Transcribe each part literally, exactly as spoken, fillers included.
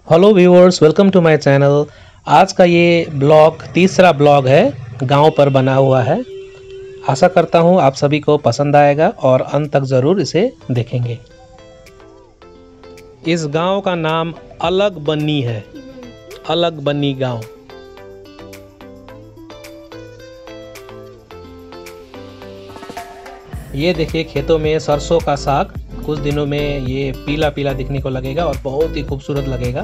Hello viewers, welcome to my channel. आज का ये ब्लॉग तीसरा ब्लॉग है, गांव पर बना हुआ है। आशा करता हूं आप सभी को पसंद आएगा और अंत तक ज़रूर इसे देखेंगे। इस गांव का नाम अलगबनी है, अलगबनी गांव। ये देखिए खेतों में सरसों का साग, कुछ दिनों में ये पीला पीला दिखने को लगेगा और बहुत ही खूबसूरत लगेगा।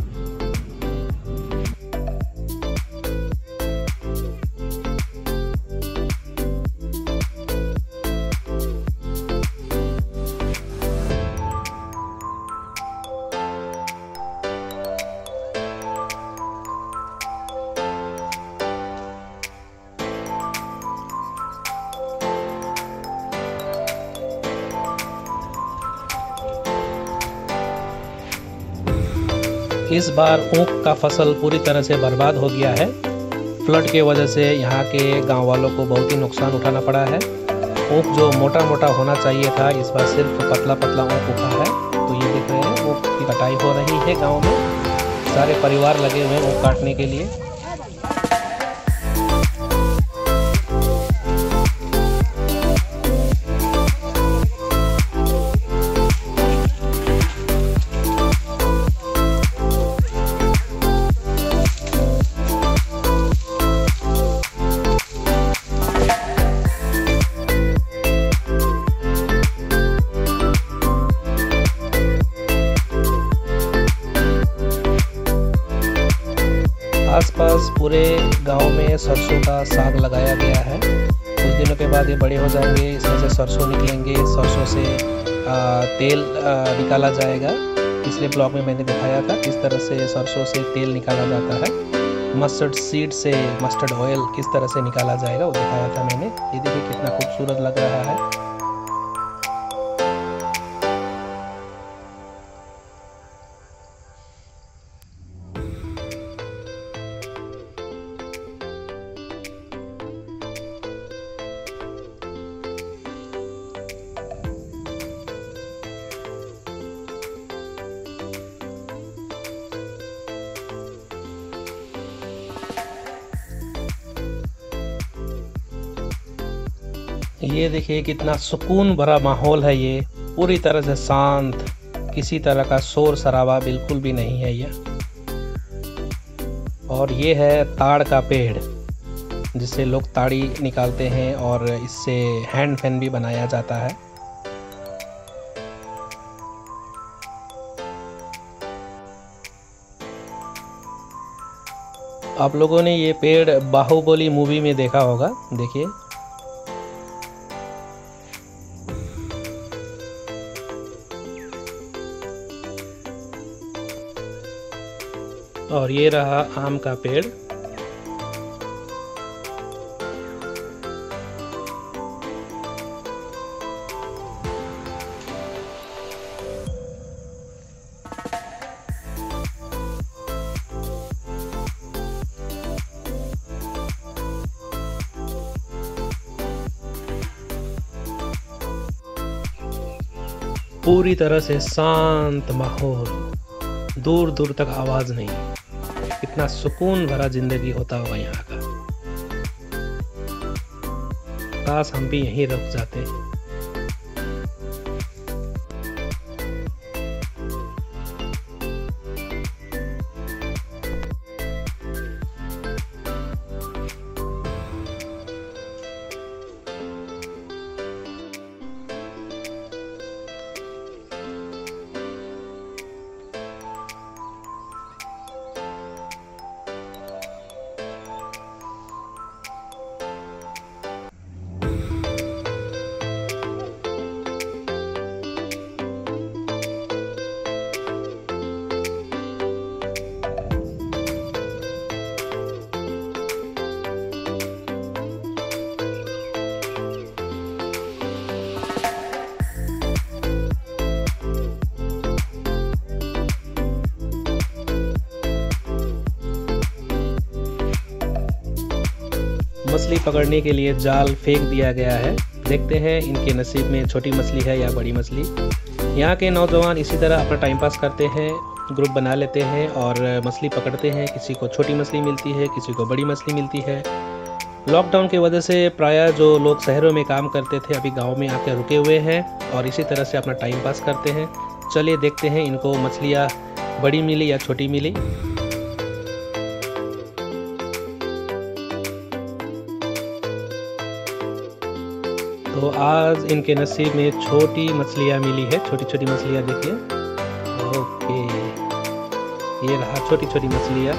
इस बार ऊख का फसल पूरी तरह से बर्बाद हो गया है। फ्लड के वजह से यहाँ के गांव वालों को बहुत ही नुकसान उठाना पड़ा है। ऊख जो मोटा मोटा होना चाहिए था, इस बार सिर्फ पतला पतला ऊख उठा है। तो ये देख रहे हैं, ऊख की कटाई हो रही है गांव में। सारे परिवार लगे हुए हैं ऊख काटने के लिए। आसपास पूरे गांव में सरसों का साग लगाया गया है। कुछ दिनों के बाद ये बड़े हो जाएंगे, इसमें से सरसों निकलेंगे। सरसों से आ, तेल आ, निकाला जाएगा। पिछले ब्लॉग में मैंने दिखाया था किस तरह से सरसों से तेल निकाला जाता है। मस्टर्ड सीड से मस्टर्ड ऑयल किस तरह से निकाला जाएगा वो दिखाया था मैंने। ये देखिए कितना खूबसूरत लग रहा है। ये देखिए कितना सुकून भरा माहौल है। ये पूरी तरह से शांत, किसी तरह का शोर शराबा बिल्कुल भी नहीं है ये। और ये है ताड़ का पेड़, जिससे लोग ताड़ी निकालते हैं और इससे हैंड फैन भी बनाया जाता है। आप लोगों ने ये पेड़ बाहुबली मूवी में देखा होगा, देखिए। और ये रहा आम का पेड़। पूरी तरह से शांत माहौल, दूर दूर तक आवाज नहीं। कितना सुकून भरा जिंदगी होता होगा यहाँ का। काश हम भी यहीं रुक जाते। मछली पकड़ने के लिए जाल फेंक दिया गया है। देखते हैं इनके नसीब में छोटी मछली है या बड़ी मछली। यहाँ के नौजवान इसी तरह अपना टाइम पास करते हैं ग्रुप बना लेते हैं और मछली पकड़ते हैं। किसी को छोटी मछली मिलती है, किसी को बड़ी मछली मिलती है। लॉकडाउन की वजह से प्रायः जो लोग शहरों में काम करते थे अभी गांव में आकर रुके हुए हैं और इसी तरह से अपना टाइम पास करते हैं। चलिए देखते हैं इनको मछलियाँ बड़ी मिली या छोटी मिली। तो आज इनके नसीब में छोटी मछलियाँ मिली है। छोटी छोटी मछलियाँ देखिए। ओके, ये रहा छोटी छोटी मछलियाँ।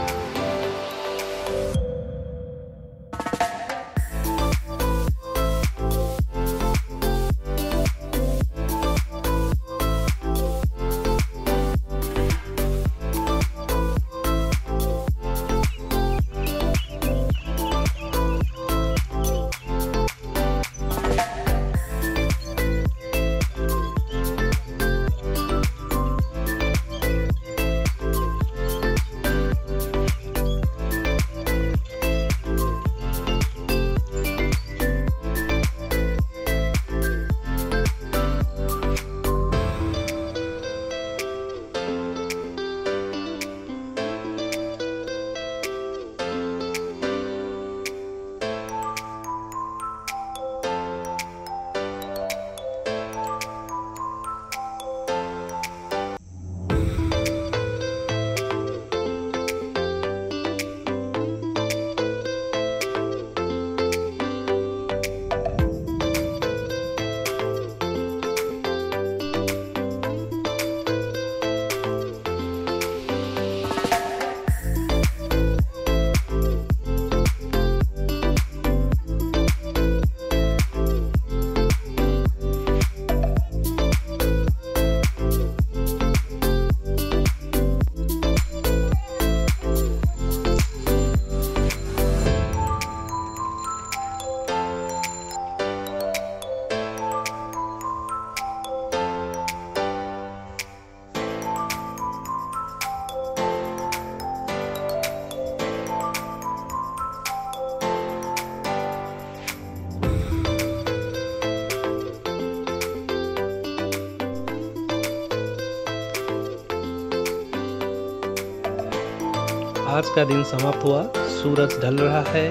आज का दिन समाप्त हुआ, सूरज ढल रहा है।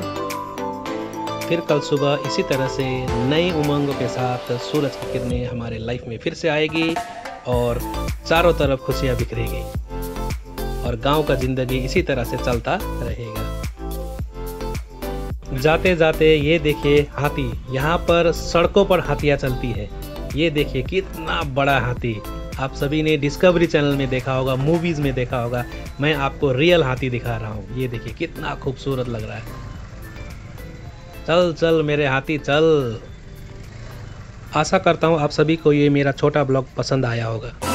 फिर कल सुबह इसी तरह से नई उमंगों के साथ सूरज की किरणें हमारे लाइफ में फिर से आएगी और चारों तरफ खुशियाँ बिखरेगी और गांव का जिंदगी इसी तरह से चलता रहेगा। जाते जाते ये देखिए हाथी, यहाँ पर सड़कों पर हाथियाँ चलती है। ये देखिए कितना बड़ा हाथी। आप सभी ने डिस्कवरी चैनल में देखा होगा, मूवीज़ में देखा होगा। मैं आपको रियल हाथी दिखा रहा हूँ। ये देखिए कितना खूबसूरत लग रहा है। चल चल मेरे हाथी चल। आशा करता हूँ आप सभी को ये मेरा छोटा ब्लॉग पसंद आया होगा।